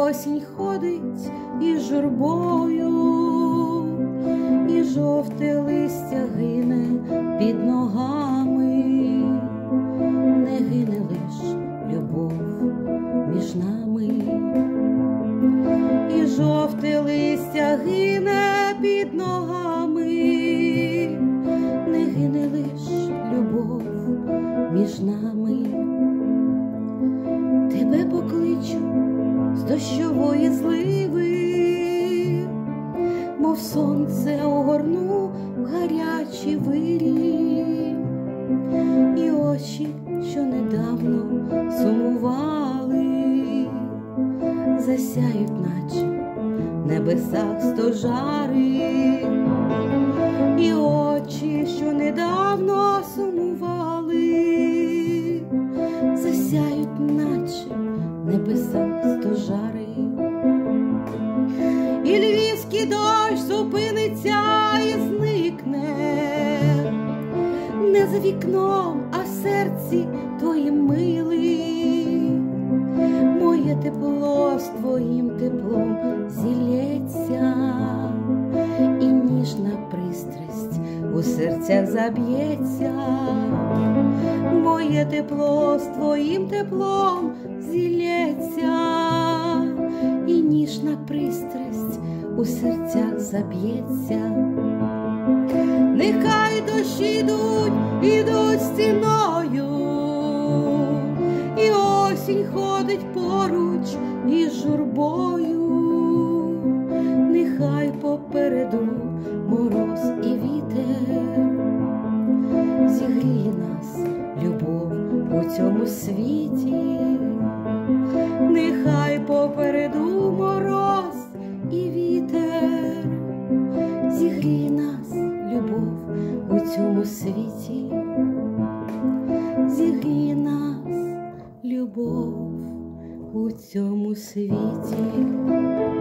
осінь ходить із журбою, і жовте листя гине під ногами. Не гине лиш любов між нами, і жовте листя гине під ногами. Не гине лиш любов між нами. Тебе покличу з дощової зливи, мов сонце огорну в гарячі вирі, і очі, що недавно сумували, засяють, наче в небесах стожари. І очі, що недавно сумували, засяють, наче в небесах стожари. І львівський дощ зупиниться і зникне, не за вікном, а в серці твоїм милим. Моє тепло з твоїм теплом зілється, і ніжна пристрасть у серцях заб'ється. Моє тепло з твоїм теплом зілється, і ніжна пристрасть у серцях заб'ється. Нехай дощі ідуть стіною, і осінь ходить поруч із журбою. Нехай попереду мороз і вітер, зігріє нас любов у цьому світі. Нехай попереду мороз і вітер, зігріє нас любов у цьому світі. Зігріє нас любов у цьому світі.